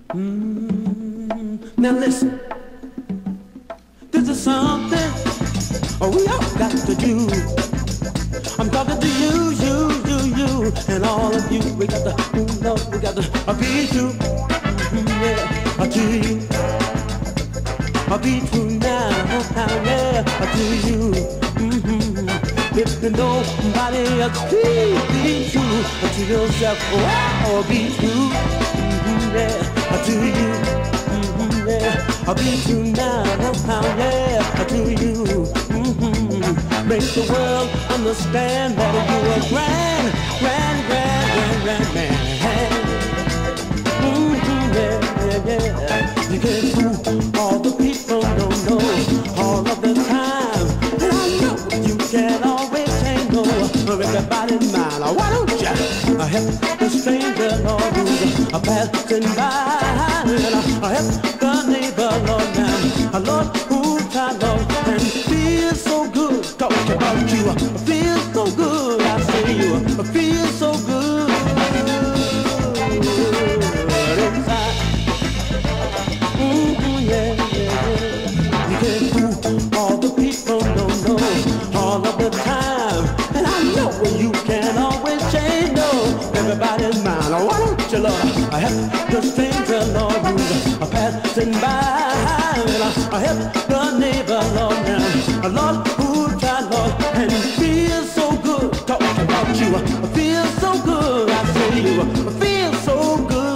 Now listen, this is something we all got to do. I'm talking to you, and all of you. We got to, we got to be true, yeah, to you. Be true now, yeah, to you. If nobody else, please be true to yourself. Oh, be true, yeah, to you. Yeah, be true now, yeah, to you. Make the world understand that you are grand man. Yeah. You can fool all the people, don't know all of the time. And I know you can always change everybody's mind. Why don't you help the stranger, Lord, who's passing by? Help the neighbor, Lord, now. Lord, who's trying, Lord, and feel so good. Talk about you. Feel so good. I say you feel so good inside. Yeah. You can fool all the people, don't know all of the time. And I know you can always change, everybody's mind. Why don't you, Lord, help the stranger, Lord, who's passing by? Help the neighbor, Lord, now. Lord, who's trying, Lord, and feel so good. Talk about you, feel so good. I say you feel so good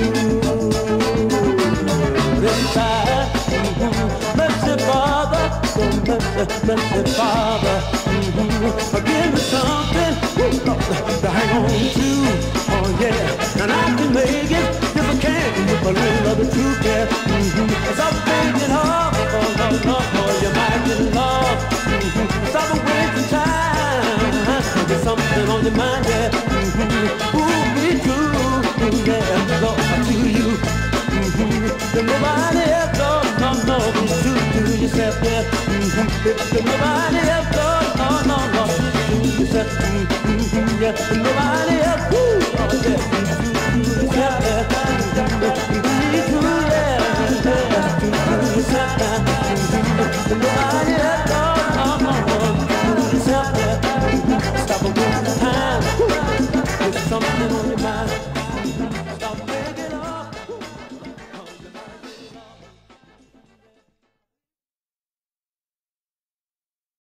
inside. Mercy, Father, mercy, Father. Give me something to hang on to. Oh yeah, and I can make it if I can with a little of the truth. Yeah, stop thinking hard. Oh, you might get lost. Stop wasting time. Get something on your mind. Yeah, ooh, be true. Yeah, go to you. There's nobody else, no, be true to yourself, yeah. There's nobody else, no, be true to yourself, yeah. Nobody else, oh, yeah.